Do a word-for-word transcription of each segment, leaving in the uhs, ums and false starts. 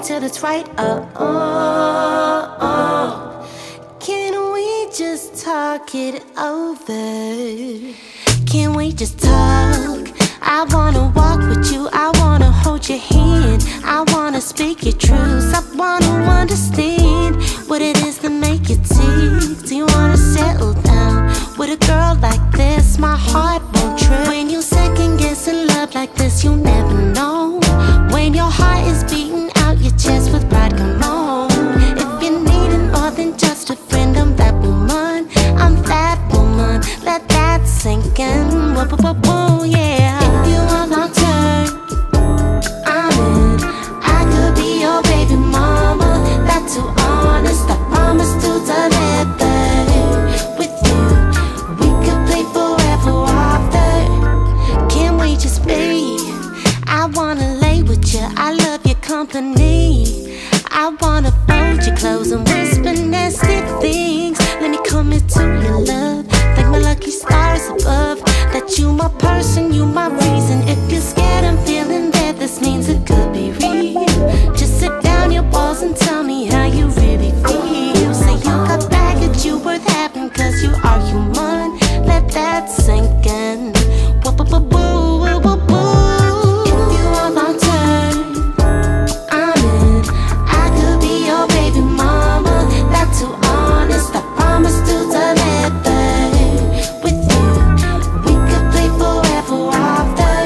till it's right. Oh, oh, oh. Can we just talk it over? Can we just talk? I wanna walk with you, I wanna hold your hand, I wanna speak your truths, I wanna understand what it is that make you tick. Do you wanna settle down with a girl like this? My heart won't trip. When you second guess in love like this, you never know. When your heart is beating out your chest with pride, come on. If you're needing more than just a friend, I'm that woman, I'm that woman. Let that sink in, whoa, whoa, whoa, yeah. If you want long term, I'm in. I could be your baby mama, not too honest, I promise to deliver. With you, we could play forever after. Can we just be? I wanna lay with you, I love your company. I wanna fold your clothes and whisper nasty things. Let me commit to your love, thank my lucky stars above that you my person, you my reason. If you're scared and feeling that, this means it could be real. Just sit down your walls and tell me how you really feel. Say you got baggage, you worth having, cause you are human. Let that sink in. Whoa, whoa, whoa, whoa, whoa, whoa. If you want long term, I'm in. I could be your baby mama, not too honest, I promise to deliver. With you, we could play forever after.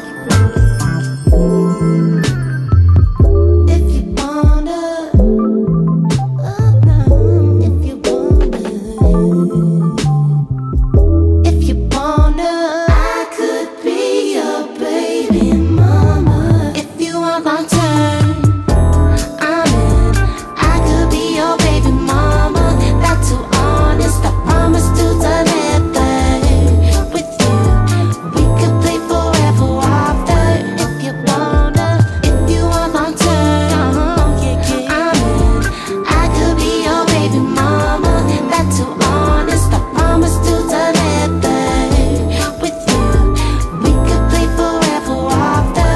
If you wanna, oh no, if you wanna, if you wanna, I could be your baby mama. If you want long term, I'm in. I could be your baby mama, not too honest, I promise to deliver. With you, we could play forever after. If you wanna, if you want long term, oh, yeah, yeah, I'm in. I could be your baby mama, not too honest, I promise to deliver. With you, we could play forever after.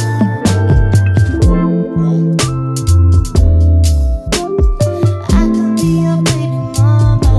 I could be your baby mama.